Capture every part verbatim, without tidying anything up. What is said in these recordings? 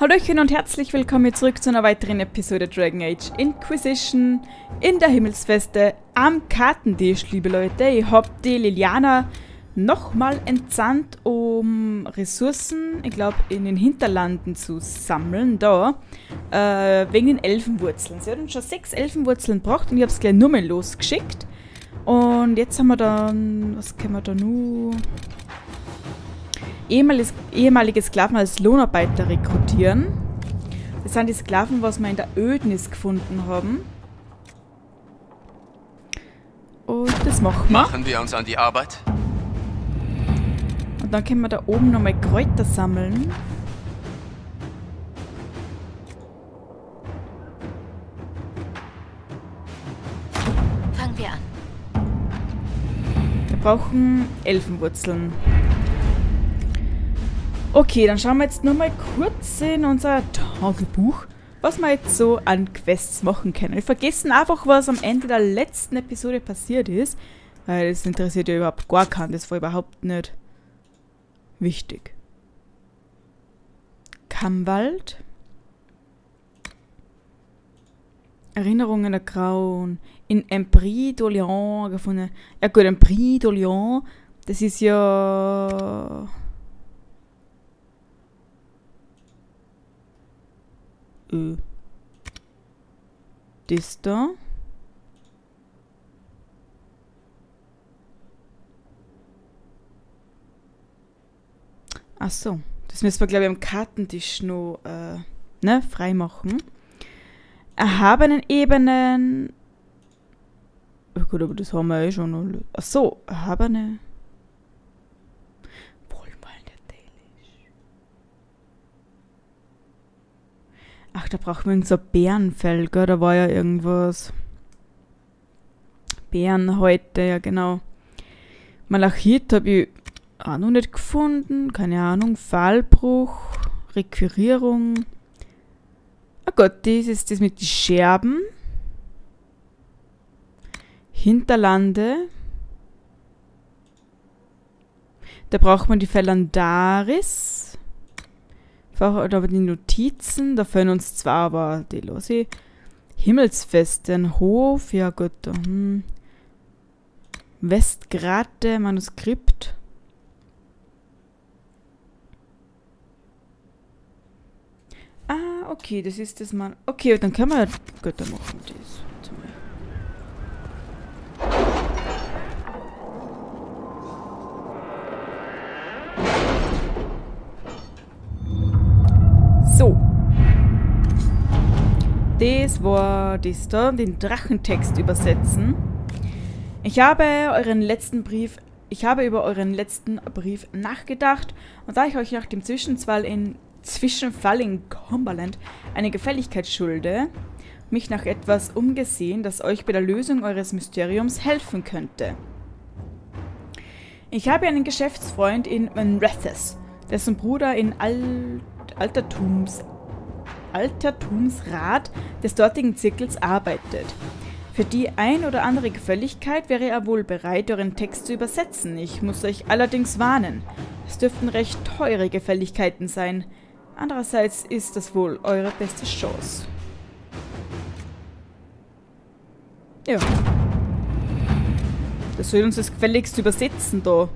Hallöchen und herzlich willkommen zurück zu einer weiteren Episode Dragon Age Inquisition in der Himmelsfeste am Kartentisch, liebe Leute. Ich habe die Liliana nochmal entsandt, um Ressourcen, ich glaube, in den Hinterlanden zu sammeln, da, äh, wegen den Elfenwurzeln. Sie hat uns schon sechs Elfenwurzeln gebracht und ich habe es gleich nur mal losgeschickt. Und jetzt haben wir dann, was können wir da nur... Ehemaliges, ehemalige Sklaven als Lohnarbeiter rekrutieren. Das sind die Sklaven, was wir in der Ödnis gefunden haben. Und das machen wir. Machen wir uns an die Arbeit. Und dann können wir da oben nochmal Kräuter sammeln. Fangen wir an. Wir brauchen Elfenwurzeln. Okay, dann schauen wir jetzt nur mal kurz in unser Tagebuch, was wir jetzt so an Quests machen können. Wir vergessen einfach, was am Ende der letzten Episode passiert ist, weil das interessiert ja überhaupt gar keinen. Das war überhaupt nicht wichtig. Kammwald. Erinnerungen der Grauen. In Empris d'Orléans gefunden. Ja gut, Empris d'Orléans, das ist ja... Ö. Das da. Ach so. Das müssen wir, glaube ich, am Kartentisch noch äh, ne, freimachen. Erhabenen Ebenen. Oh gut, aber das haben wir eh schon. Ach so, erhabene. Ach, da brauchen wir irgend so Bärenfell, gell? Da war ja irgendwas. Bärenhäute, ja genau. Malachit habe ich auch noch nicht gefunden. Keine Ahnung. Fallbruch. Requirierung. Ah Gott, das ist das mit den Scherben. Hinterlande. Da braucht man die Phalandaris. Oder die Notizen, da fehlen uns zwar aber die lose. Himmelsfeste, ein Hof, ja gut. Hm. Westgrate, Manuskript. Ah, okay, das ist das Mann. Okay, dann können wir. Gut, dann machen wir das. So. Das war das da, den Drachentext übersetzen. Ich habe euren letzten Brief, ich habe über euren letzten Brief nachgedacht und da ich euch nach dem Zwischenfall in, Zwischenfall in Cumberland eine Gefälligkeit schulde, mich nach etwas umgesehen, das euch bei der Lösung eures Mysteriums helfen könnte. Ich habe einen Geschäftsfreund in Manrethus, dessen Bruder in Al Altertums, Altertumsrat des dortigen Zirkels arbeitet. Für die ein oder andere Gefälligkeit wäre er wohl bereit, euren Text zu übersetzen. Ich muss euch allerdings warnen. Es dürften recht teure Gefälligkeiten sein. Andererseits ist das wohl eure beste Chance. Ja. Das soll uns das gefälligst übersetzen, da.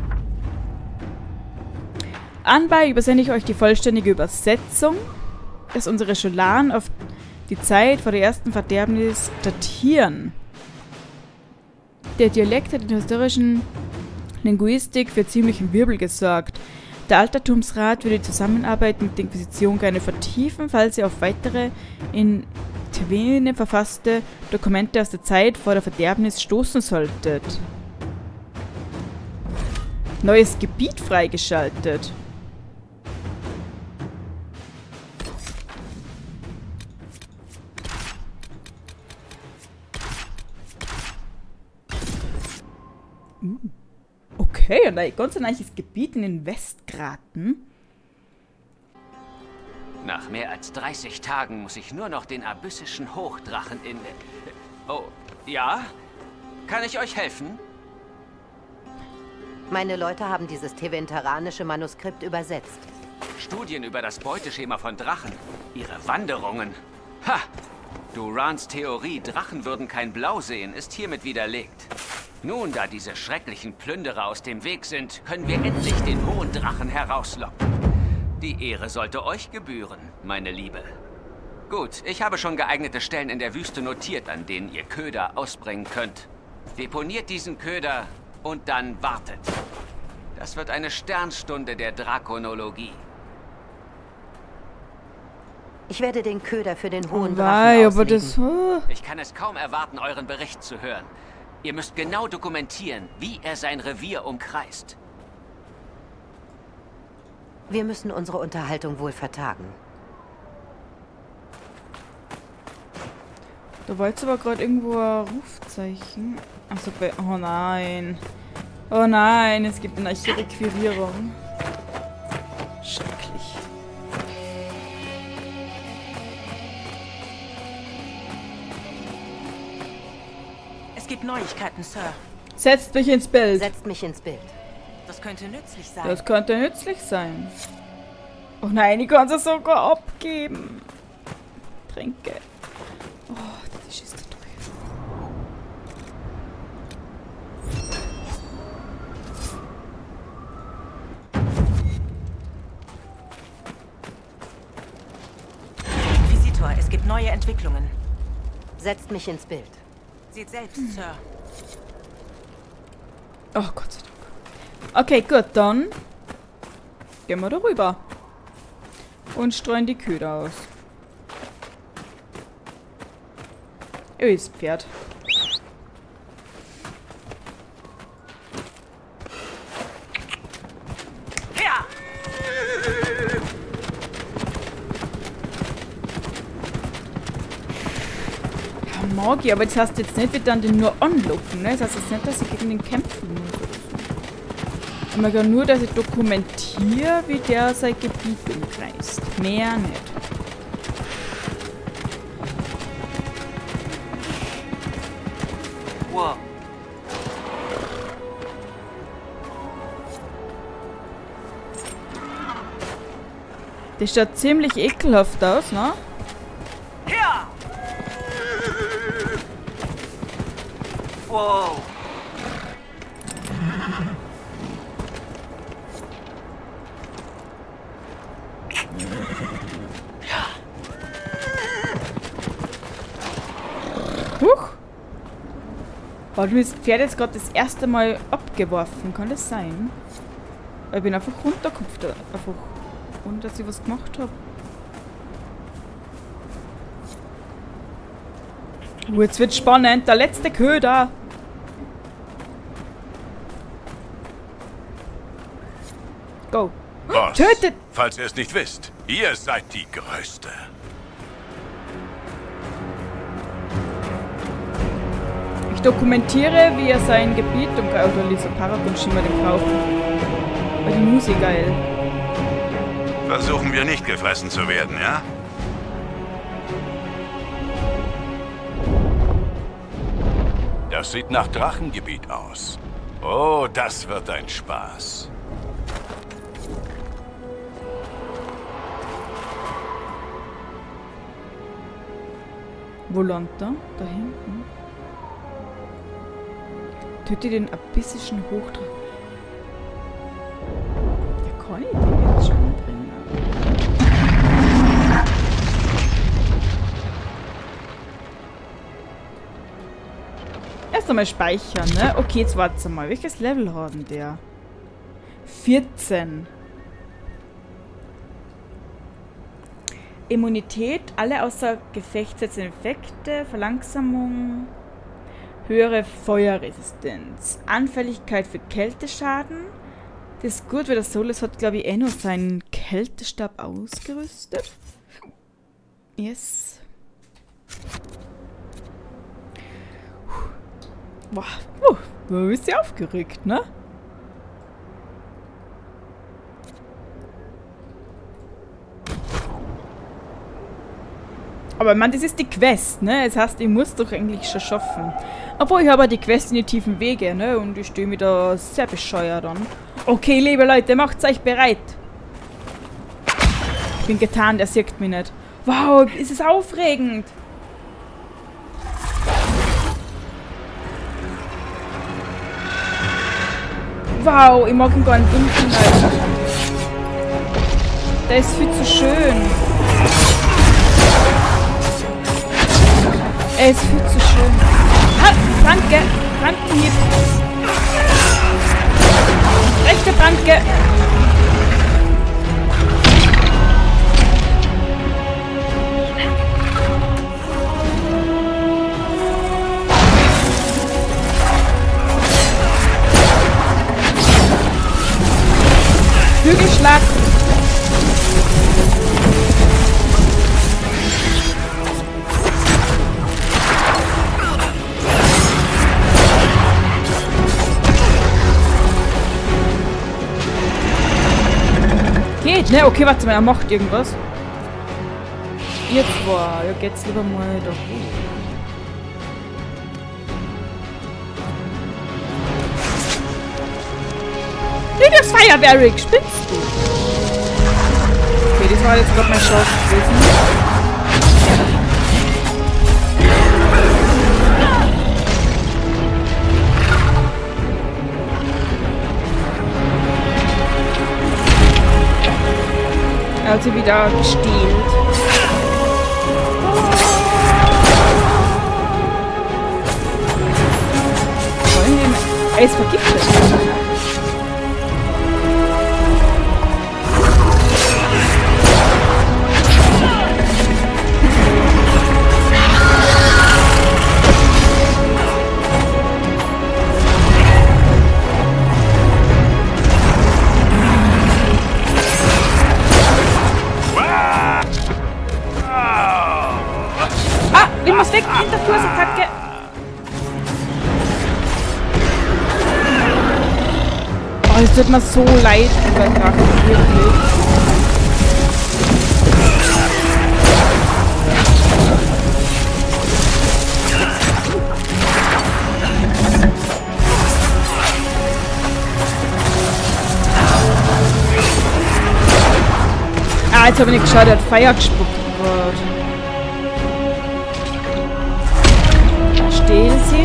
Anbei übersende ich euch die vollständige Übersetzung, dass unsere Scholaren auf die Zeit vor der ersten Verderbnis datieren. Der Dialekt hat in der historischen Linguistik für ziemlichen Wirbel gesorgt. Der Altertumsrat würde die Zusammenarbeit mit der Inquisition gerne vertiefen, falls ihr auf weitere in Tvene verfasste Dokumente aus der Zeit vor der Verderbnis stoßen solltet. Neues Gebiet freigeschaltet. Okay, und ein ganz neues Gebiet in den Westgraten. Nach mehr als dreißig Tagen muss ich nur noch den abyssischen Hochdrachen in... Oh, ja? Kann ich euch helfen? Meine Leute haben dieses teventeranische Manuskript übersetzt. Studien über das Beuteschema von Drachen. Ihre Wanderungen. Ha! Durans Theorie, Drachen würden kein Blau sehen, ist hiermit widerlegt. Nun, da diese schrecklichen Plünderer aus dem Weg sind, können wir endlich den hohen Drachen herauslocken. Die Ehre sollte euch gebühren, meine Liebe. Gut, ich habe schon geeignete Stellen in der Wüste notiert, an denen ihr Köder ausbringen könnt. Deponiert diesen Köder und dann wartet. Das wird eine Sternstunde der Drakonologie. Ich werde den Köder für den hohen Oh, Drachen wei, aber auslegen. das... Oh. Ich kann es kaum erwarten, euren Bericht zu hören. Ihr müsst genau dokumentieren, wie er sein Revier umkreist. Wir müssen unsere Unterhaltung wohl vertagen. Da war jetzt aber gerade irgendwo ein Rufzeichen. Achso, bei... Oh nein. Oh nein, es gibt eine Requirierung. Schrecklich. Es gibt Neuigkeiten, Sir. Setzt mich ins Bild. Setzt mich ins Bild. Das könnte nützlich sein. Das könnte nützlich sein. Oh nein, ich kann sie sogar abgeben. Trinke. Oh, das ist so teuer. Inquisitor, es gibt neue Entwicklungen. Setzt mich ins Bild. Seht selbst, Sir. Oh, Gott sei Dank. Okay, gut, dann gehen wir da rüber. Und streuen die Köder aus. Ös Pferd. Ja! Ja, Magi, aber das heißt jetzt nicht, wir dann den nur anlocken, ne? Das heißt jetzt nicht, dass ich gegen den kämpfen muss. Ich kann nur, dass ich dokumentiere, wie der sein Gebiet umkreist. Mehr nicht. Wow. Das schaut ziemlich ekelhaft aus, ne? Ja! Wow! Huch! Warte, mir ist das Pferd jetzt gerade das erste Mal abgeworfen. Kann das sein? Ich bin einfach runtergekupft. Einfach. Ohne dass ich was gemacht habe. Oh, jetzt wird spannend. Der letzte Köder. Go. Boss, Tötet! falls ihr es nicht wisst, ihr seid die Größte. Ich dokumentiere, wie er sein Gebiet und oder Lisa Paragon Schimmer den brauchen. Weil die Musik geil. Versuchen wir nicht gefressen zu werden, ja? Das sieht nach Drachengebiet aus. Oh, das wird ein Spaß. Wo landet er? Da hinten. Töte den abyssischen Hochdrachen. Ja, kann ich den jetzt schon bringen? Erst einmal speichern, ne? Okay, jetzt warte mal. Welches Level hat denn der? vierzehn. Immunität, alle außer Gefecht setzenden Effekte, Verlangsamung, höhere Feuerresistenz, Anfälligkeit für Kälteschaden. Das ist gut, weil der Solus hat, glaube ich, eh noch seinen Kältestab ausgerüstet. Yes. Boah, uh, du bist ja aufgeregt, ne? Aber man, das ist die Quest, ne? Das heißt, ich muss doch eigentlich schon schaffen. Obwohl, ich habe ja die Quest in die tiefen Wege, ne? Und ich stehe mir da sehr bescheuert an. Okay, liebe Leute, macht's euch bereit. bin getan, der sieht mich nicht. Wow, ist es aufregend. Wow, ich mag ihn gar nicht dunkeln, Alter. Der ist viel zu schön. Er ist viel zu schön. Ah, Brandke. Brandhieb. Rechte Brandke. Flügelschlag. Geht, ne? Okay, warte mal, er macht irgendwas. Jetzt war, ja, geht's lieber mal da hoch. Das Feuerwehr, spinnst du? Okay, das war jetzt gerade mein Chance gewesen. Er hat sie wieder gestiehlt. Er ist vergiftet. Ich muss weg, Hinterkursattacke! Oh, es tut mir so leid, lieber Drache, wirklich. Ah, jetzt habe ich nicht geschaut, er hat Feuer gespuckt. Oh Gott. Stehen Sie.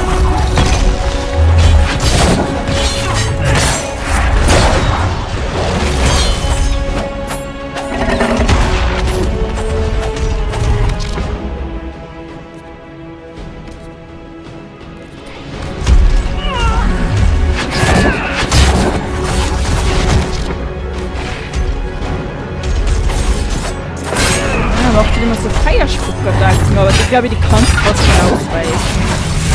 Ja, macht die immer so Feierspucker da, aber ich glaube, die kannst du trotzdem ausweichen.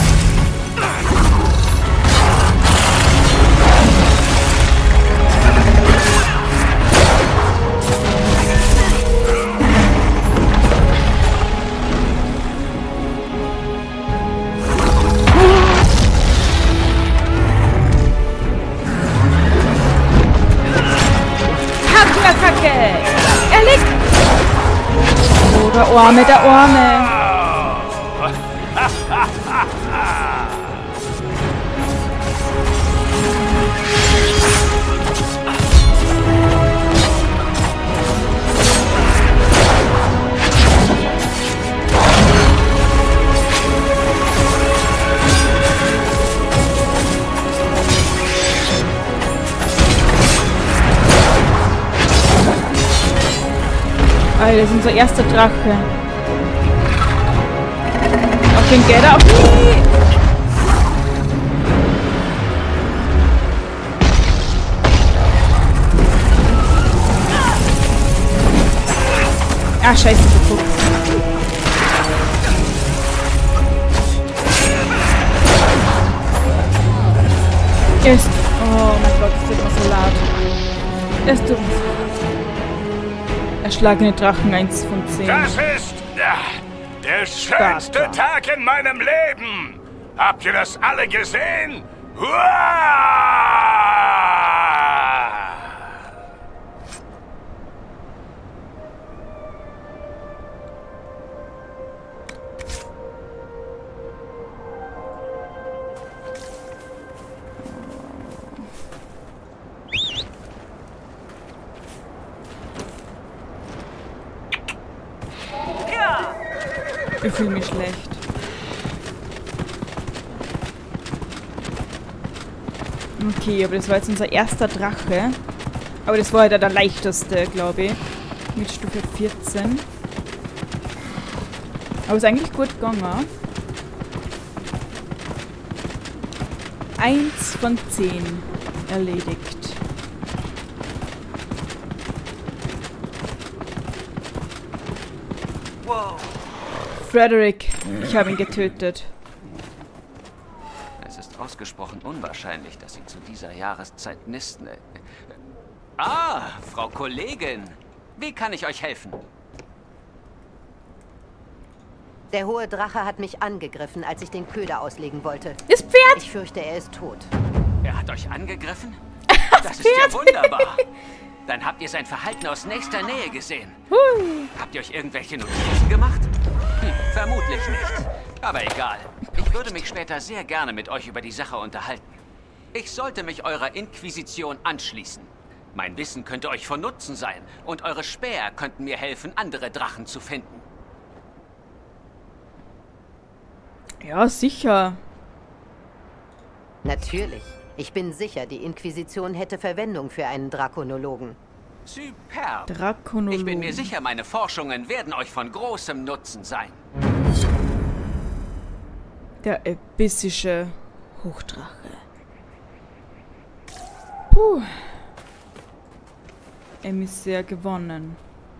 Er liegt! Oh, der Arme, der Arme! Alter, das ist unser erster Drache. Auf den geht er auch nie. Ah, scheiße, geguckt. Es... Oh mein Gott, es tut mir so leid. Es tut mir so leid. Erschlagene Drachen, eins von zehn. Das ist ja, der schönste Sparta. Tag in meinem Leben. Habt ihr das alle gesehen? Huaa! Ich fühle mich schlecht. Okay, aber das war jetzt unser erster Drache. Aber das war halt der leichteste, glaube ich. Mit Stufe vierzehn. Aber ist eigentlich gut gegangen. Eins von zehn erledigt. Wow. Frederick, ich habe ihn getötet. Es ist ausgesprochen unwahrscheinlich, dass Sie zu dieser Jahreszeit nisten. Äh, Ah, Frau Kollegin. Wie kann ich euch helfen? Der hohe Drache hat mich angegriffen, als ich den Köder auslegen wollte. Das Pferd! Ich fürchte, er ist tot. Er hat euch angegriffen? Das ist ja wunderbar. Dann habt ihr sein Verhalten aus nächster Nähe gesehen. Hui. Habt ihr euch irgendwelche Notizen gemacht? Hm, vermutlich nicht. Aber egal. Ich würde mich später sehr gerne mit euch über die Sache unterhalten. Ich sollte mich eurer Inquisition anschließen. Mein Wissen könnte euch von Nutzen sein und eure Späher könnten mir helfen, andere Drachen zu finden. Ja, sicher. Natürlich. Ich bin sicher, die Inquisition hätte Verwendung für einen Drakonologen. Superb. Drakonologen. Ich bin mir sicher, meine Forschungen werden euch von großem Nutzen sein. Der abyssische Hochdrache. Puh. Emissär gewonnen.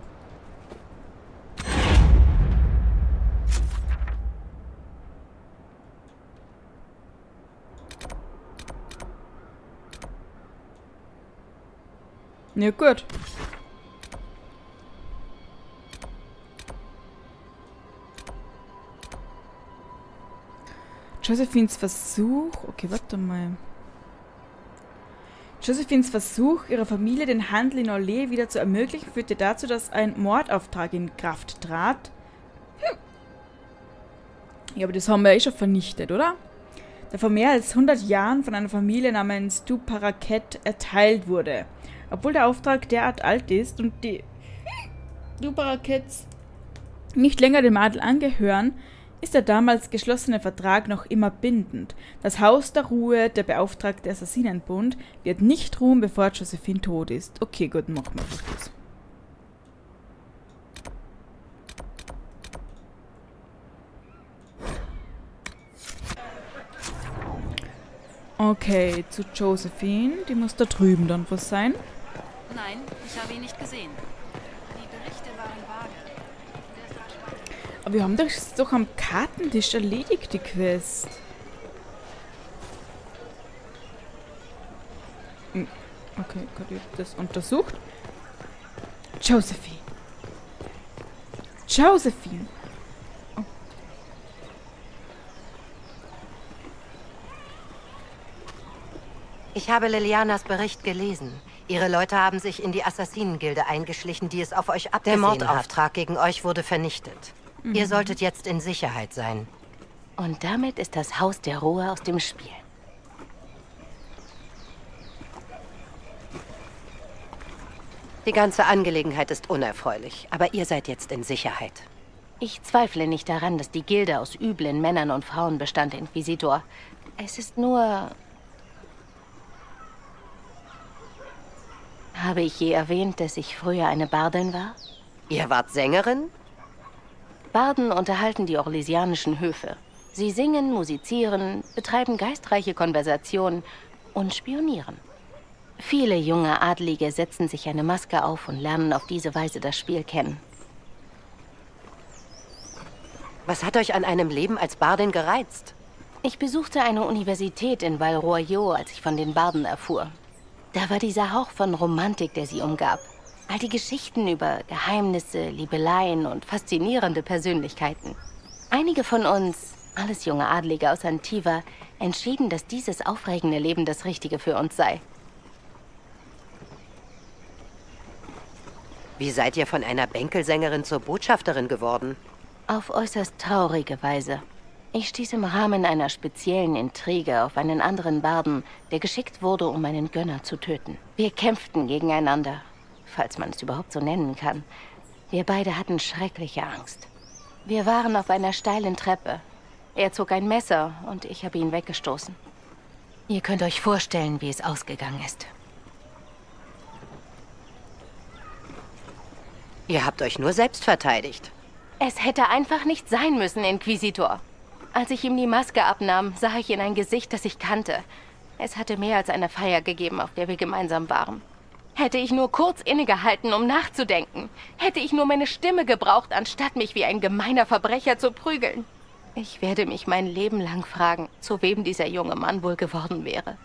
Ja, gut. Josephines Versuch... Okay, warte mal. Josephines Versuch, ihrer Familie den Handel in Orlais wieder zu ermöglichen, führte dazu, dass ein Mordauftrag in Kraft trat. Hm. Ja, aber das haben wir eh schon vernichtet, oder? Der vor mehr als hundert Jahren von einer Familie namens Du Paraquet erteilt wurde. Obwohl der Auftrag derart alt ist und die Du Paraquets nicht länger dem Adel angehören, ist der damals geschlossene Vertrag noch immer bindend. Das Haus der Ruhe, der beauftragte Assassinenbund, wird nicht ruhen, bevor Josephine tot ist. Okay, gut, machen wir einfach das. Okay, zu Josephine. Die muss da drüben dann was sein. Nein, ich habe ihn nicht gesehen. Die Berichte waren vage. Aber wir haben das doch am Kartentisch erledigt, die Quest. Hm, okay, ich habe das untersucht. Josephine. Josephine. Oh. Ich habe Lilianas Bericht gelesen. Ihre Leute haben sich in die Assassinengilde eingeschlichen, die es auf euch abgesehen hat. Der Mordauftrag gegen euch wurde vernichtet. Mhm. Ihr solltet jetzt in Sicherheit sein. Und damit ist das Haus der Ruhe aus dem Spiel. Die ganze Angelegenheit ist unerfreulich, aber ihr seid jetzt in Sicherheit. Ich zweifle nicht daran, dass die Gilde aus üblen Männern und Frauen bestand, Inquisitor. Es ist nur... Habe ich je erwähnt, dass ich früher eine Bardin war? Ihr wart Sängerin? Barden unterhalten die orlesianischen Höfe. Sie singen, musizieren, betreiben geistreiche Konversationen und spionieren. Viele junge Adlige setzen sich eine Maske auf und lernen auf diese Weise das Spiel kennen. Was hat euch an einem Leben als Bardin gereizt? Ich besuchte eine Universität in Val Royeaux, als ich von den Barden erfuhr. Da war dieser Hauch von Romantik, der sie umgab. All die Geschichten über Geheimnisse, Liebeleien und faszinierende Persönlichkeiten. Einige von uns, alles junge Adlige aus Antiva, entschieden, dass dieses aufregende Leben das Richtige für uns sei. Wie seid ihr von einer Bänkelsängerin zur Botschafterin geworden? Auf äußerst traurige Weise. Ich stieß im Rahmen einer speziellen Intrige auf einen anderen Barden, der geschickt wurde, um meinen Gönner zu töten. Wir kämpften gegeneinander, falls man es überhaupt so nennen kann. Wir beide hatten schreckliche Angst. Wir waren auf einer steilen Treppe. Er zog ein Messer und ich habe ihn weggestoßen. Ihr könnt euch vorstellen, wie es ausgegangen ist. Ihr habt euch nur selbst verteidigt. Es hätte einfach nicht sein müssen, Inquisitor. Als ich ihm die Maske abnahm, sah ich in ein Gesicht, das ich kannte. Es hatte mehr als eine Feier gegeben, auf der wir gemeinsam waren. Hätte ich nur kurz innegehalten, um nachzudenken. Hätte ich nur meine Stimme gebraucht, anstatt mich wie ein gemeiner Verbrecher zu prügeln. Ich werde mich mein Leben lang fragen, zu wem dieser junge Mann wohl geworden wäre.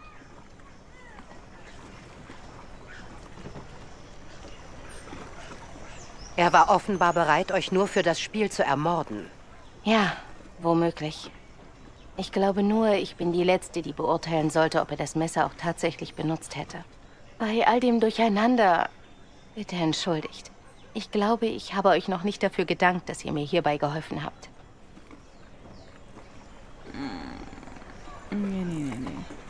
Er war offenbar bereit, euch nur für das Spiel zu ermorden. Ja, womöglich. Ich glaube nur, ich bin die Letzte, die beurteilen sollte, ob er das Messer auch tatsächlich benutzt hätte. Bei all dem Durcheinander, bitte entschuldigt. Ich glaube, ich habe euch noch nicht dafür gedankt, dass ihr mir hierbei geholfen habt. Nee, nee, nee, nee.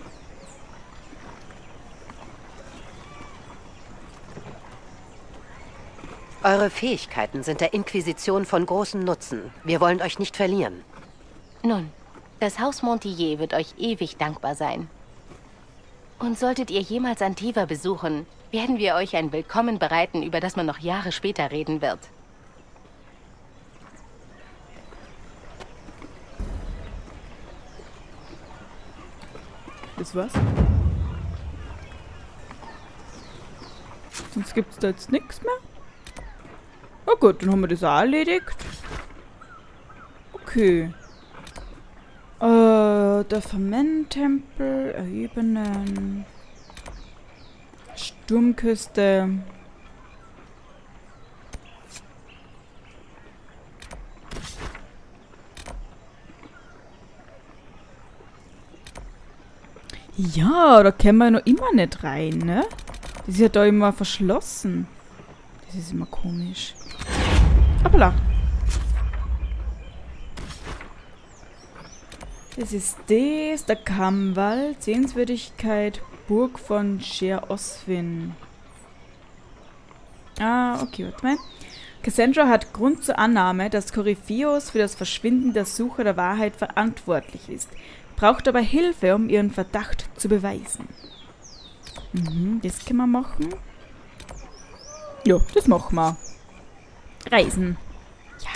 Eure Fähigkeiten sind der Inquisition von großem Nutzen. Wir wollen euch nicht verlieren. Nun, das Haus Montier wird euch ewig dankbar sein. Und solltet ihr jemals Antiva besuchen, werden wir euch ein Willkommen bereiten, über das man noch Jahre später reden wird. Das war's? Sonst gibt's da jetzt nichts mehr? Na gut, dann haben wir das auch erledigt. Okay. Äh, der Fermenttempel, Erhebenen. Sturmküste. Ja, da können wir noch immer nicht rein, ne? Das ist ja da immer verschlossen. Das ist immer komisch. Hoppala. Das ist das, der Kammwald, Sehenswürdigkeit, Burg von Sher Oswin. Ah, okay, warte mal. Cassandra hat Grund zur Annahme, dass Corypheus für das Verschwinden der Sucher der Wahrheit verantwortlich ist. Braucht aber Hilfe, um ihren Verdacht zu beweisen. Mhm, das können wir machen. Ja, das machen wir. Reisen. Ja.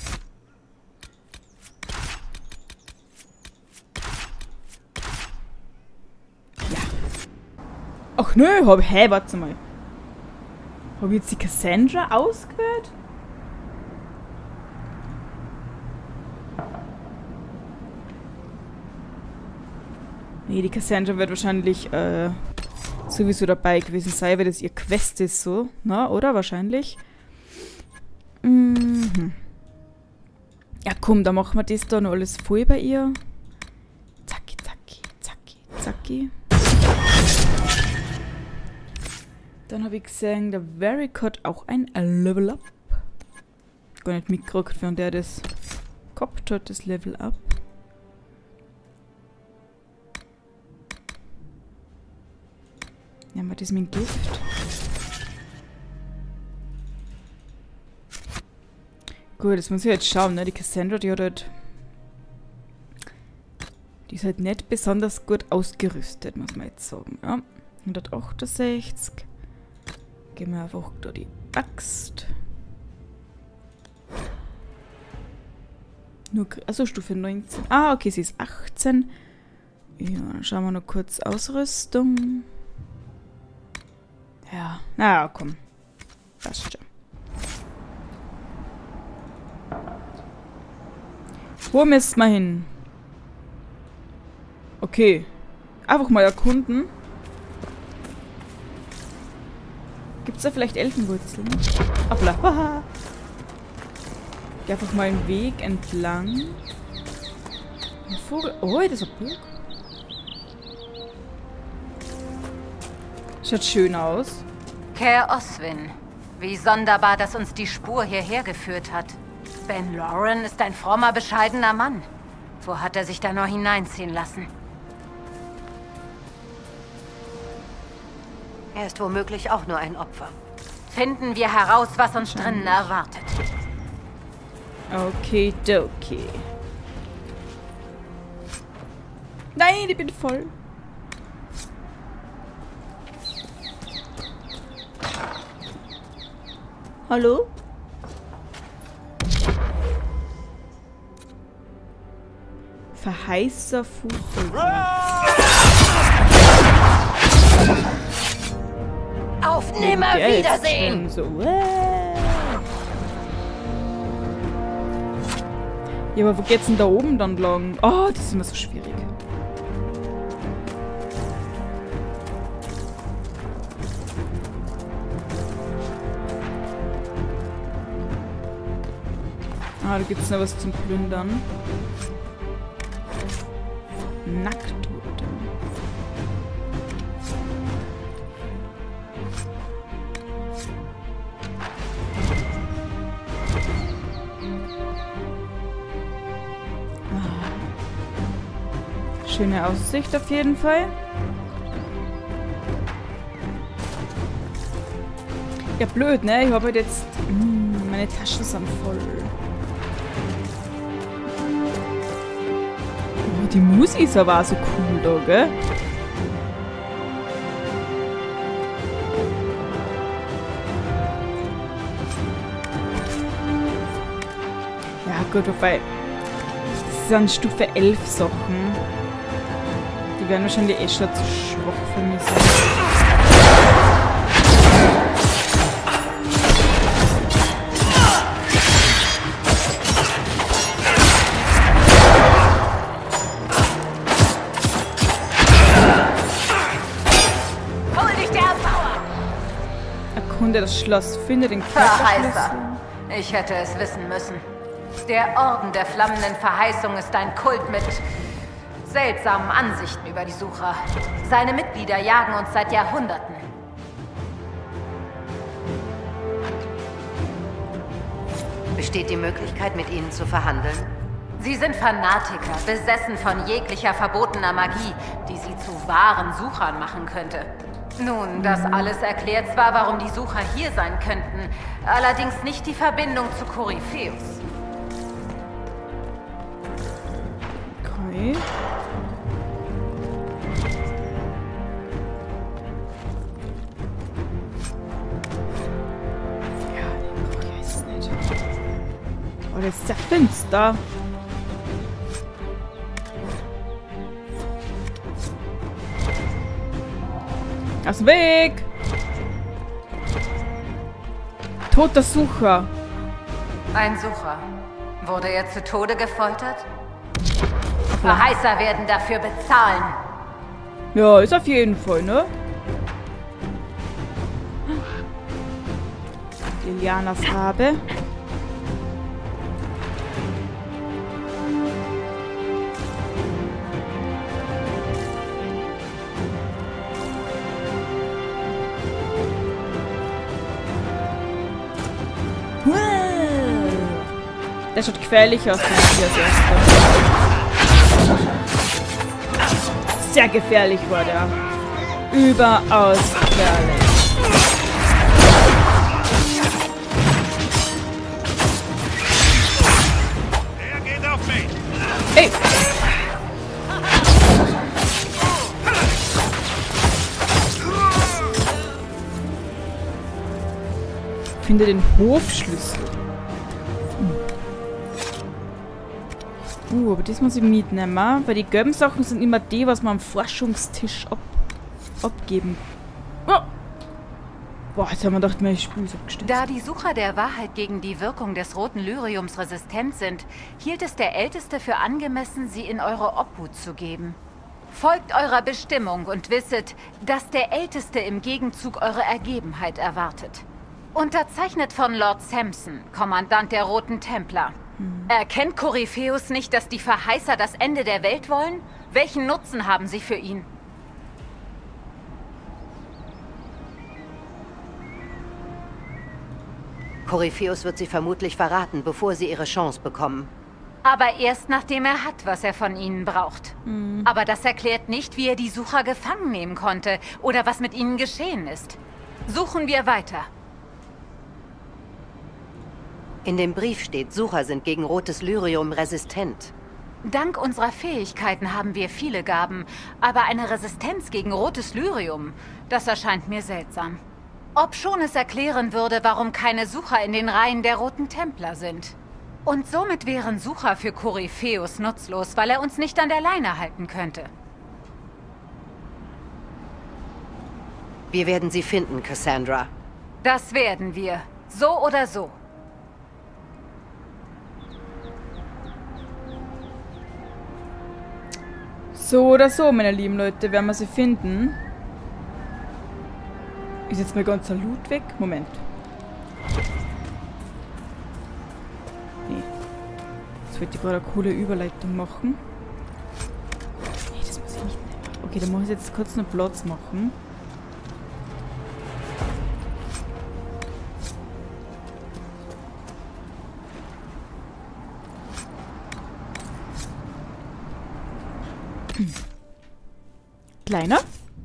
Ja. Ach nö, hab, hä, warte mal. Hab ich jetzt die Cassandra ausgewählt? Nee, die Cassandra wird wahrscheinlich äh, sowieso dabei gewesen sein, weil das ihr Quest ist so, na, oder? Wahrscheinlich. Mhm. Ja, komm, dann machen wir das da noch alles voll bei ihr. Zacki, zacki, zacki, zacki. Dann habe ich gesehen, der Varric hat auch ein Level Up. Gar nicht mitgekriegt, wenn der das gehabt hat, das Level Up. Nehmen wir das mit dem Gift. Gut, das muss ich jetzt schauen, ne? Die Cassandra, die hat halt... Die ist halt nicht besonders gut ausgerüstet, muss man jetzt sagen, ja. hundertachtundsechzig. Gehen wir einfach da die Axt. Nur, also Stufe neunzehn. Ah, okay, sie ist achtzehn. Ja, dann schauen wir noch kurz Ausrüstung. Ja, na komm. Passt schon. Wo müssen wir hin? Okay. Einfach mal erkunden. Gibt's da vielleicht Elfenwurzeln? Hoppla. Geh einfach mal einen Weg entlang. Ein Vogel. Oh, das ist ein Burg. Schaut schön aus. Caer Oswin. Wie sonderbar, dass uns die Spur hierher geführt hat. Ben Lauren ist ein frommer, bescheidener Mann. Wo hat er sich da noch hineinziehen lassen? Er ist womöglich auch nur ein Opfer. Finden wir heraus, was uns drinnen erwartet. Okay, okay. Nein, ich bin voll. Hallo? Verheißer Fuchtel. Auf Nimmerwiedersehen! So. Ja, aber wo geht's denn da oben dann lang? Oh, das ist immer so schwierig. Ah, da gibt's noch was zum Plündern. Nackttote. Ah. Schöne Aussicht auf jeden Fall. Ja, blöd, ne? Ich habe halt jetzt... Mh, meine Taschen sind voll. Oh, die Musik ist aber auch so cool da, gell? Ja, gut, wobei... Das sind Stufe elf Sachen. Die werden wahrscheinlich eh schon zu schwach für mich sein. Erkunde das Schloss, finde den Verheißer. Ich hätte es wissen müssen. Der Orden der flammenden Verheißung ist ein Kult mit seltsamen Ansichten über die Sucher. Seine Mitglieder jagen uns seit Jahrhunderten. Besteht die Möglichkeit, mit ihnen zu verhandeln? Sie sind Fanatiker, besessen von jeglicher verbotener Magie, die sie zu wahren Suchern machen könnte. Nun, das alles erklärt zwar, warum die Sucher hier sein könnten, allerdings nicht die Verbindung zu Korypheus. Okay. Ja, den brauche ich jetzt nicht. Oh, das ist ja finster. Aus dem Weg! Toter Sucher. Ein Sucher. Wurde er zu Tode gefoltert? Verheißer werden dafür bezahlen. Ja, ist auf jeden Fall, ne? Lilianas Rabe. Der schaut gefährlich aus, den ich als erster. Sehr gefährlich war der. Überaus gefährlich. Er geht auf mich! Ey! Finde den Hofschlüssel. Uh, aber das muss ich mitnehmen, weil die gelben Sachen sind immer die, was man am Forschungstisch ab abgeben. Oh. Boah, jetzt haben wir gedacht, meine Spur ist abgestürzt. Da die Sucher der Wahrheit gegen die Wirkung des roten Lyriums resistent sind, hielt es der Älteste für angemessen, sie in eure Obhut zu geben. Folgt eurer Bestimmung und wisset, dass der Älteste im Gegenzug eure Ergebenheit erwartet. Unterzeichnet von Lord Samson, Kommandant der Roten Templer. Hm. Erkennt Korypheus nicht, dass die Verheißer das Ende der Welt wollen? Welchen Nutzen haben sie für ihn? Korypheus wird sie vermutlich verraten, bevor sie ihre Chance bekommen. Aber erst nachdem er hat, was er von ihnen braucht. Hm. Aber das erklärt nicht, wie er die Sucher gefangen nehmen konnte oder was mit ihnen geschehen ist. Suchen wir weiter. In dem Brief steht, Sucher sind gegen rotes Lyrium resistent. Dank unserer Fähigkeiten haben wir viele Gaben, aber eine Resistenz gegen rotes Lyrium, das erscheint mir seltsam. Obschon es erklären würde, warum keine Sucher in den Reihen der Roten Templer sind. Und somit wären Sucher für Korypheus nutzlos, weil er uns nicht an der Leine halten könnte. Wir werden sie finden, Cassandra. Das werden wir. So oder so. So oder so, meine lieben Leute, werden wir sie finden. Ist jetzt mein ganzer Loot weg? Moment. Nee. Jetzt wollte ich gerade eine coole Überleitung machen. Nee, das muss ich nicht nehmen. Okay, dann muss ich jetzt kurz noch Platz machen. Kleiner?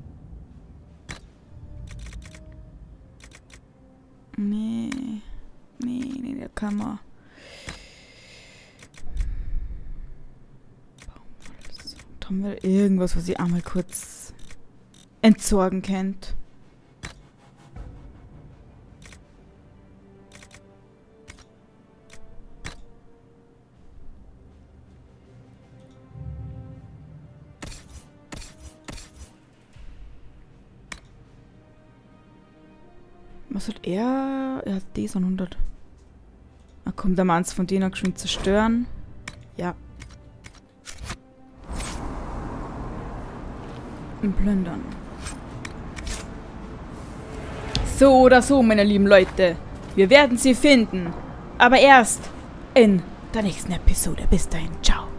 Nee. Nee, nee, der kann man. Da haben wir irgendwas, was ich einmal kurz entsorgen könnt. Was hat er? Er hat das an hundert. Ah, komm, der Manns von denen geschwind zerstören. Ja. Und plündern. So oder so, meine lieben Leute. Wir werden sie finden. Aber erst in der nächsten Episode. Bis dahin. Ciao.